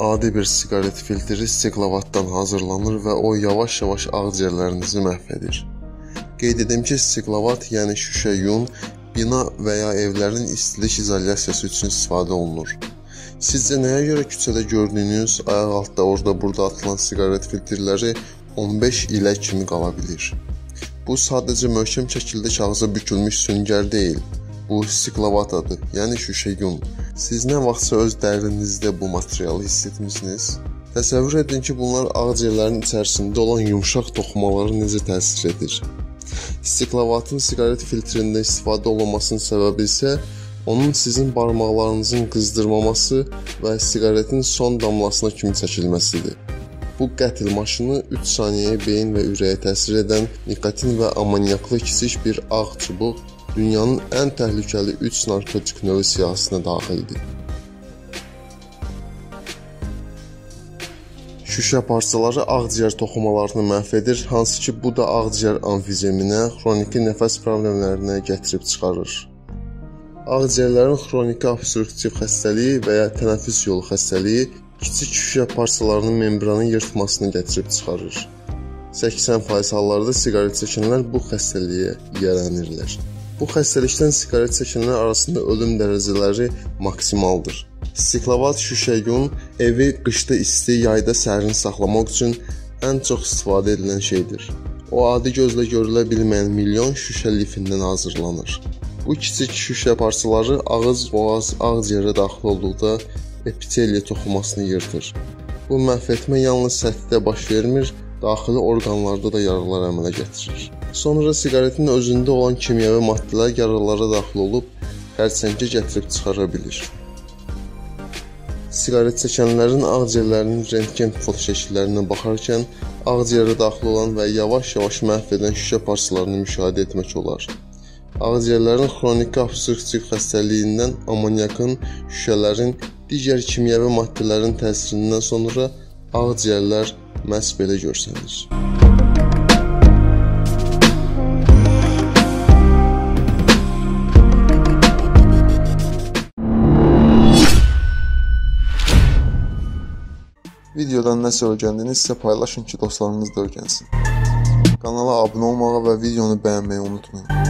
Adi bir siqaret filtri stiklavatdan hazırlanır və o yavaş-yavaş ağciyərlərinizi məhv edir. Qeyd edim ki, stiklavat, yəni şüşə yun, bina və ya evlərin istilik izolyasiyası üçün istifadə olunur. Sizcə nəyə görə küçədə gördüyünüz ayaq altda orada-burada atılan siqaret filtrləri 15 ilə kimi qala bilir? Bu sadəcə möhkəm şəkildə kağıza bükülmüş süngər deyil. Bu stiklavatadır, yəni şüşə yun. Siz nə vaxtsa öz dərinizdə bu materialı hiss etmisiniz? Təsəvvür edin ki, bunlar ağciyərlərin içərisində olan yumşaq toxumalara necə təsir edir. Stiklavatın siqaret filtrində istifadə olunmasının səbəbi isə onun sizin barmaqlarınızın qızdırmaması və siqaretin son damlasına kimi çəkilməsidir. Bu qətl maşını 3 saniyəyə beyin və ürəyə təsir edən nikotin və amoniaklı kiçik bir ağ çubuq dünyanın ən təhlükəli 3 narkotik növü siyahısına daxildir. Şüşə parçaları ağciyər toxumalarını məhv edir, hansı ki bu da ağciyər emfizeminə, xroniki nəfəs problemlərinə gətirib çıxarır. Ağciyərlərin xroniki obstruktiv xəstəliyi və ya tənəffüs yolu xəstəliyi kiçik şüşə parçalarının membranı yırtmasını gətirib çıxarır. 80% hallarda siqaret çəkənlər bu xəstəliyə yiyələnirlər. Bu xəstəlikdən siqaret çəkənlər arasında ölüm dərəcələri maksimaldır. Stiklavat şüşə yun evi qışda isti, yayda sərin saxlamaq üçün ən çox istifadə edilən şeydir. O adi gözlə görülə bilməyən milyon şüşə lifindən hazırlanır. Bu kiçik şüşə parçaları ağız, boğaz, ağciyərə daxil olduqda epiteliya toxumasını yırtır. Bu məhv etmə yalnız səthdə baş vermir, daxili orqanlarda da yaralar əmələ gətirir. Sonra siqaretin özündə olan kimyəvi maddələr yaralara daxil olub xərçəngi gətirib çıxara bilir. Siqaret çəkənlərin ağciyərlərinin rentgen fotoşəkillərinə baxarkən ağciyərə daxil olan və yavaş-yavaş məhv edən şüşə parçalarını müşahidə etmək olar. Ağciyərlərin xroniki obstruktiv xəstəliyindən amoniakın, şüşələrin, digər kimyəvi maddələrin təsirindən sonra ağciyərlər məhz belə görsənir. Videodan nəsə öyrəndinizsə paylaşın ki, dostlarınız da öyrənsin. Kanala abunə olmağı və videonu bəyənməyi unutmayın.